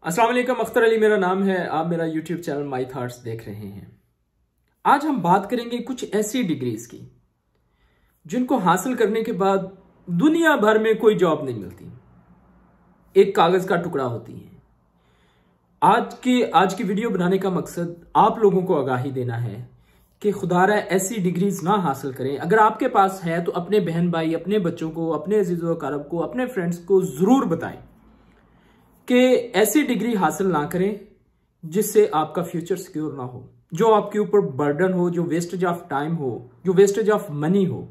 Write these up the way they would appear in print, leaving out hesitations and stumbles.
अस्सलाम वालेकुम, अख्तर अली मेरा नाम है। आप मेरा यूट्यूब चैनल माई थॉट्स देख रहे हैं। आज हम बात करेंगे कुछ ऐसी डिग्रीज की जिनको हासिल करने के बाद दुनिया भर में कोई जॉब नहीं मिलती, एक कागज का टुकड़ा होती है। आज की वीडियो बनाने का मकसद आप लोगों को आगाही देना है कि खुदारा ऐसी डिग्रीज ना हासिल करें। अगर आपके पास है तो अपने बहन भाई, अपने बच्चों को, अपने अजीज़ व अक़ारब को, अपने फ्रेंड्स को जरूर बताएं कि ऐसी डिग्री हासिल ना करें जिससे आपका फ्यूचर सिक्योर ना हो, जो आपके ऊपर बर्डन हो, जो वेस्टेज ऑफ टाइम हो, जो वेस्टेज ऑफ मनी हो।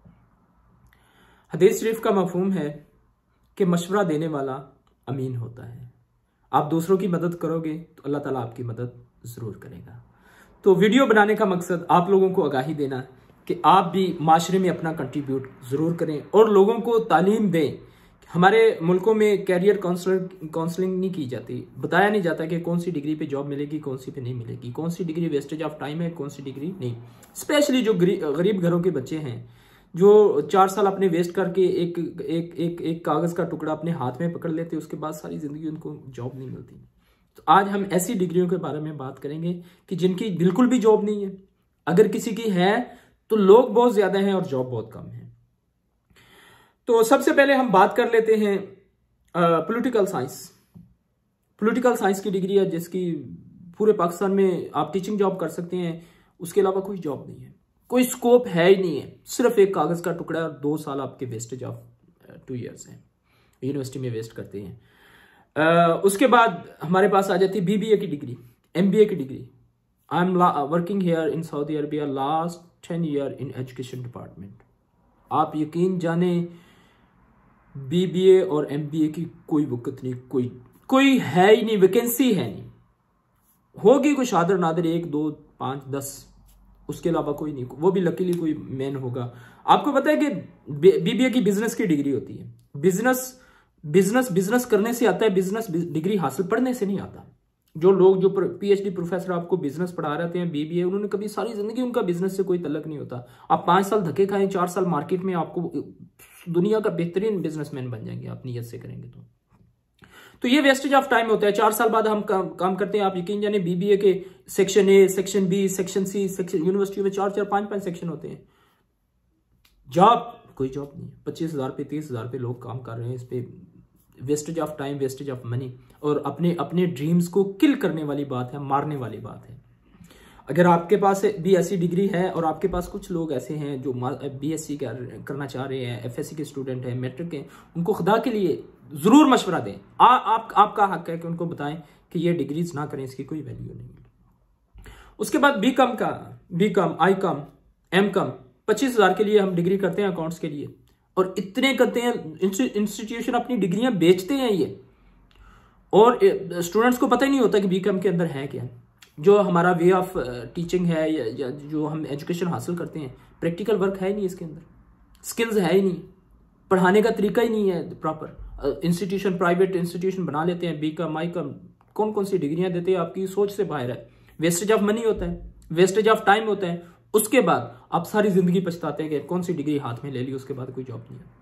हदीस शरीफ का मफहूम है कि मशवरा देने वाला अमीन होता है। आप दूसरों की मदद करोगे तो अल्लाह ताला आपकी मदद जरूर करेगा। तो वीडियो बनाने का मकसद आप लोगों को आगाही देना कि आप भी माशरे में अपना कंट्रीब्यूट जरूर करें और लोगों को तालीम दें। हमारे मुल्कों में कैरियर काउंसलिंग नहीं की जाती, बताया नहीं जाता कि कौन सी डिग्री पे जॉब मिलेगी, कौन सी पे नहीं मिलेगी, कौन सी डिग्री वेस्टेज ऑफ टाइम है, कौन सी डिग्री नहीं। स्पेशली जो गरीब घरों के बच्चे हैं जो 4 साल अपने वेस्ट करके एक कागज का टुकड़ा अपने हाथ में पकड़ लेते, उसके बाद सारी जिंदगी उनको जॉब नहीं मिलती। तो आज हम ऐसी डिग्रियों के बारे में बात करेंगे कि जिनकी बिल्कुल भी जॉब नहीं है। अगर किसी की है तो लोग बहुत ज्यादा हैं और जॉब बहुत कम है। तो सबसे पहले हम बात कर लेते हैं पॉलिटिकल साइंस। पॉलिटिकल साइंस की डिग्री है जिसकी पूरे पाकिस्तान में आप टीचिंग जॉब कर सकते हैं, उसके अलावा कोई जॉब नहीं है, कोई स्कोप है ही नहीं है। सिर्फ एक कागज का टुकड़ा और 2 साल आपके वेस्टेज ऑफ 2 ईयर्स हैं, यूनिवर्सिटी में वेस्ट करते हैं। उसके बाद हमारे पास आ जाती है बीबीए की डिग्री, एमबीए की degree. I am working here in Saudi Arabia last 10 year in education department. आप यकीन जाने बीबीए और एमबीए की कोई वक़्त नहीं, कोई है ही नहीं, वैकेंसी है नहीं। होगी कोई शादर नादर 1 2 5 10, उसके अलावा कोई नहीं, वो भी लकीली कोई मैन होगा। आपको पता है कि बीबीए की बिजनेस की डिग्री होती है। बिजनेस करने से आता है, बिजनेस डिग्री हासिल पढ़ने से नहीं आता। जो लोग जो पीएचडी प्रोफेसर आपको बिजनेस पढ़ा रहे हैं बीबीए, उन्होंने कभी सारी जिंदगी उनका बिजनेस से कोई तल्लक नहीं होता। आप 5 साल धक्के खाएं, 4 साल मार्केट में, आपको दुनिया का बेहतरीन बिजनेसमैन बन जाएंगे आप नियत से करेंगे तो ये वेस्टेज ऑफ टाइम होता है। 4 साल बाद हम काम करते हैं। आप यकीन जाने बीबीए के section A, section B, section C, section university में 4 5 सेक्शन होते हैं। कोई जॉब नहीं। 25,000 पे 30,000 पे लोग काम कर रहे हैं। इस पे wastage of time, wastage of money और अपने ड्रीम्स को किल करने वाली बात है, मारने वाली बात है। अगर आपके पास भी ऐसी डिग्री है और आपके पास कुछ लोग ऐसे हैं जो बीएससी करना चाह रहे हैं, एफएससी के स्टूडेंट हैं, मैट्रिक के, उनको खुदा के लिए जरूर मशवरा दें। आपका हक है कि उनको बताएं कि ये डिग्रीज ना करें, इसकी कोई वैल्यू नहीं। उसके बाद बीकॉम, आईकॉम, एमकॉम, 25,000 के लिए हम डिग्री करते हैं अकाउंट्स के लिए, और इतने करते हैं। इंस्टीट्यूशन अपनी डिग्रियां बेचते हैं ये, और स्टूडेंट्स को पता ही नहीं होता कि बीकॉम के अंदर है क्या। जो हमारा वे ऑफ टीचिंग है या जो हम एजुकेशन हासिल करते हैं, प्रैक्टिकल वर्क है ही नहीं इसके अंदर, स्किल्स है ही नहीं, पढ़ाने का तरीका ही नहीं है प्रॉपर। इंस्टीट्यूशन, प्राइवेट इंस्टीट्यूशन बना लेते हैं, बीकॉम, आईकॉम, कौन कौन सी डिग्रियां देते हैं, आपकी सोच से बाहर है। वेस्टेज ऑफ मनी होता है, वेस्टेज ऑफ टाइम होता है। उसके बाद आप सारी जिंदगी पछताते हैं कि कौन सी डिग्री हाथ में ले ली, उसके बाद कोई जॉब नहीं है।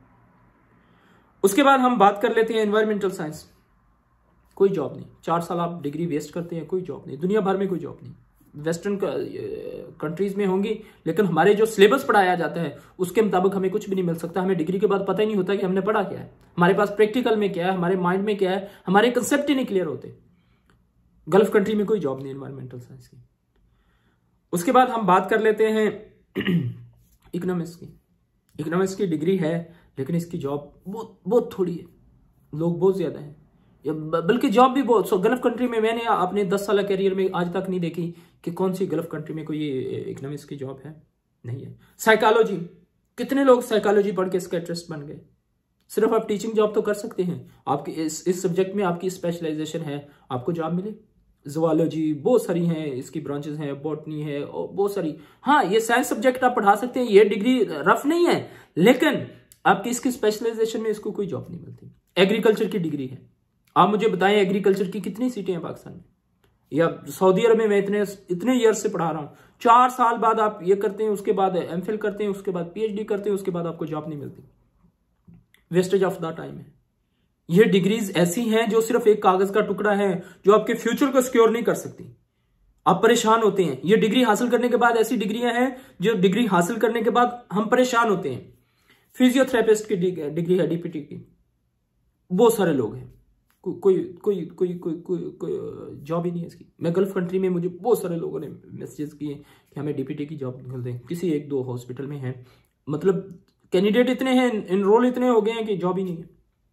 उसके बाद हम बात कर लेते हैं एनवायरमेंटल साइंस। कोई जॉब नहीं। 4 साल आप डिग्री वेस्ट करते हैं, कोई जॉब नहीं, दुनिया भर में कोई जॉब नहीं। वेस्टर्न कंट्रीज में होंगी, लेकिन हमारे जो सिलेबस पढ़ाया जाता है उसके मुताबिक हमें कुछ भी नहीं मिल सकता। हमें डिग्री के बाद पता ही नहीं होता कि हमने पढ़ा क्या है, हमारे पास प्रैक्टिकल में क्या है, हमारे माइंड में क्या है, हमारे कंसेप्ट ही नहीं क्लियर होते। गल्फ कंट्री में कोई जॉब नहीं एनवायरमेंटल साइंस की। उसके बाद हम बात कर लेते हैं इकोनॉमिक्स की। इकोनॉमिक्स की डिग्री है लेकिन इसकी जॉब बहुत थोड़ी है, लोग बहुत ज्यादा हैं, बल्कि जॉब भी बहुत। गल्फ कंट्री में मैंने अपने 10 साल कैरियर में आज तक नहीं देखी कि कौन सी गल्फ कंट्री में कोई इकोनॉमिक्स की जॉब है, नहीं है। साइकोलॉजी, कितने लोग साइकोलॉजी पढ़ के साइकियाट्रिस्ट बन गए। सिर्फ आप टीचिंग जॉब तो कर सकते हैं, आपकी इस सब्जेक्ट में आपकी स्पेशलाइजेशन है, आपको जॉब मिले। ज़ूलॉजी बहुत सारी हैं, इसकी ब्रांचेस हैं, बॉटनी है और बहुत सारी। हाँ, ये साइंस सब्जेक्ट आप पढ़ा सकते हैं, ये डिग्री रफ नहीं है, लेकिन आपकी इसकी स्पेशलाइजेशन में इसको कोई जॉब नहीं मिलती। एग्रीकल्चर की डिग्री है, आप मुझे बताएं एग्रीकल्चर की कितनी सीटें हैं पाकिस्तान में, या सऊदी अरब में मैं इतने ईयर से पढ़ा रहा हूं। 4 साल बाद आप ये करते हैं, उसके बाद एमफिल करते हैं, उसके बाद पीएचडी करते हैं, उसके बाद आपको जॉब नहीं मिलती। वेस्टेज ऑफ द टाइम है। ये डिग्रीज ऐसी हैं जो सिर्फ एक कागज का टुकड़ा है, जो आपके फ्यूचर को सिक्योर नहीं कर सकती। आप परेशान होते हैं। ये डिग्री हासिल करने के बाद ऐसी डिग्रियां हैं जो डिग्री हासिल करने के बाद हम परेशान होते हैं। फिजियोथेरेपिस्ट की डिग्री है, डीपीटी की, बहुत सारे लोग हैं, कोई कोई कोई कोई कोई जॉब ही नहीं है इसकी। मैं गल्फ कंट्री में, मुझे बहुत सारे लोगों ने मैसेजेस किए कि हमें डीपीटी की जॉब निकल दें। किसी एक दो हॉस्पिटल में है, मतलब कैंडिडेट इतने हैं, इनरोल इतने हो गए हैं कि जॉब ही नहीं है।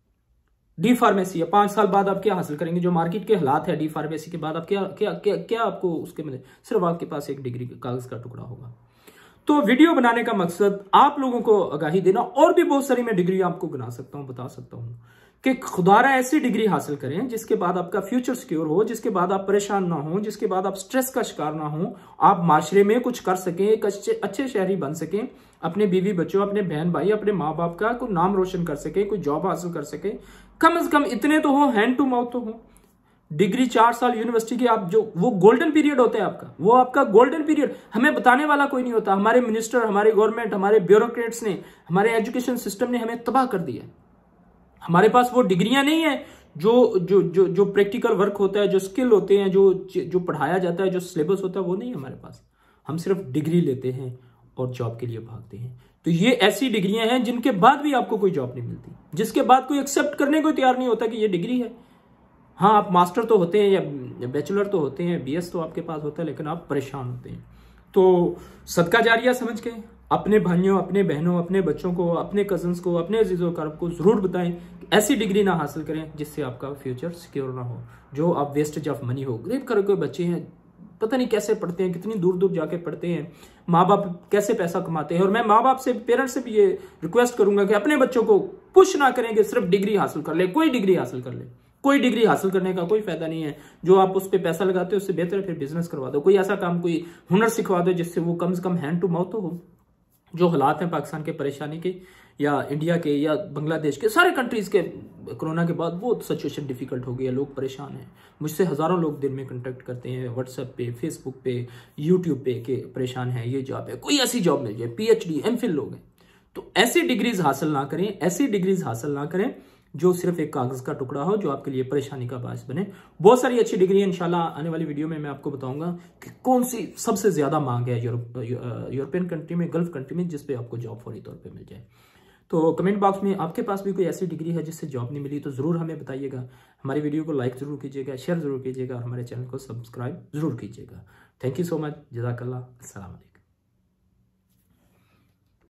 डी फार्मेसी है, 5 साल बाद आप क्या हासिल करेंगे? जो मार्केट के हालात है, डी फार्मेसी के बाद आप क्या क्या क्या क्या आपको उसके मिले? सिर्फ आपके पास एक डिग्री कागज का टुकड़ा होगा। तो वीडियो बनाने का मकसद आप लोगों को आगाही देना, और भी बहुत सारी मैं डिग्री आपको बना सकता हूं, बता सकता हूं कि खुदारा ऐसी डिग्री हासिल करें जिसके बाद आपका फ्यूचर सिक्योर हो, जिसके बाद आप परेशान ना हो, जिसके बाद आप स्ट्रेस का शिकार ना हो, आप माशरे में कुछ कर सकें, एक अच्छे शहरी बन सकें, अपने बीवी बच्चों, अपने बहन भाई, अपने माँ बाप का कोई नाम रोशन कर सके, कोई जॉब हासिल कर सके। कम से कम इतने तो हो, हैंड टू माउथ तो हो। डिग्री 4 साल यूनिवर्सिटी की, आप जो वो गोल्डन पीरियड होता है आपका, वो आपका गोल्डन पीरियड हमें बताने वाला कोई नहीं होता। हमारे मिनिस्टर, हमारे गवर्नमेंट, हमारे ब्यूरोक्रेट्स ने, हमारे एजुकेशन सिस्टम ने हमें तबाह कर दिया। हमारे पास वो डिग्रियां नहीं है जो जो जो जो प्रैक्टिकल वर्क होता है, जो स्किल होते हैं, जो पढ़ाया जाता है, जो सिलेबस होता है, वो नहीं है हमारे पास। हम सिर्फ डिग्री लेते हैं और जॉब के लिए भागते हैं। तो ये ऐसी डिग्रियां हैं जिनके बाद भी आपको कोई जॉब नहीं मिलती, जिसके बाद कोई एक्सेप्ट करने को तैयार नहीं होता कि ये डिग्री है। हाँ, आप मास्टर तो होते हैं या बैचलर तो होते हैं, बीएस तो आपके पास होता है, लेकिन आप परेशान होते हैं। तो सदका जारिया समझ के अपने भाइयों, अपने बहनों, अपने बच्चों को, अपने कजन्स को, अपने अजीजों कारब को जरूर बताएं कि ऐसी डिग्री ना हासिल करें जिससे आपका फ्यूचर सिक्योर ना हो, जो आप वेस्टेज ऑफ मनी हो। गरीब घर के बच्चे हैं, पता नहीं कैसे पढ़ते हैं, कितनी दूर दूर जाके पढ़ते हैं, माँ बाप कैसे पैसा कमाते हैं। और मैं माँ बाप से, पेरेंट्स से भी ये रिक्वेस्ट करूंगा कि अपने बच्चों को पुश ना करें कि सिर्फ डिग्री हासिल कर ले, कोई डिग्री हासिल कर ले। कोई डिग्री हासिल करने का कोई फायदा नहीं है। जो आप उस पर पैसा लगाते हो उससे बेहतर है फिर बिजनेस करवा दो, कोई ऐसा काम, कोई हुनर सिखवा दो जिससे वो कम से कम हैंड टू माउथ तो हो। जो हालात हैं पाकिस्तान के परेशानी के, या इंडिया के, या बांग्लादेश के, सारे कंट्रीज के, कोरोना के बाद बहुत सिचुएशन डिफिकल्ट हो गई है, लोग परेशान हैं। मुझसे हजारों लोग दिन में कांटेक्ट करते हैं व्हाट्सएप पे, फेसबुक पे, यूट्यूब पे, के परेशान है, ये जॉब है, कोई ऐसी जॉब मिल जाए, पीएचडी, एमफिल लोग हैं। तो ऐसी डिग्रीज हासिल ना करें, ऐसी डिग्रीज हासिल ना करें जो सिर्फ एक कागज का टुकड़ा हो, जो आपके लिए परेशानी का बायस बने। बहुत सारी अच्छी डिग्री है, इंशाल्लाह आने वाली वीडियो में मैं आपको बताऊंगा कि कौन सी सबसे ज्यादा मांग है यूरोपियन कंट्री में, गल्फ कंट्री में, जिसपे आपको जॉब फौरी तौर पे मिल जाए। तो कमेंट बॉक्स में आपके पास भी कोई ऐसी डिग्री है जिससे जॉब नहीं मिली तो जरूर हमें बताइएगा। हमारी वीडियो को लाइक जरूर कीजिएगा, शेयर जरूर कीजिएगा और हमारे चैनल को सब्सक्राइब जरूर कीजिएगा। थैंक यू सो मच, जज़ाकल्लाह, अस्सलाम वालेकुम।